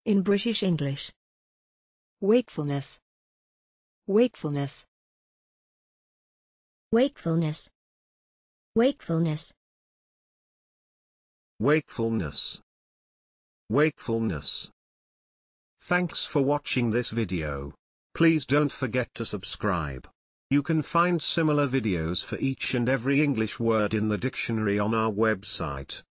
In British English. Wakefulness. Wakefulness. Wakefulness. Wakefulness. Wakefulness. Wakefulness. Thanks for watching this video. Please don't forget to subscribe. You can find similar videos for each and every English word in the dictionary on our website.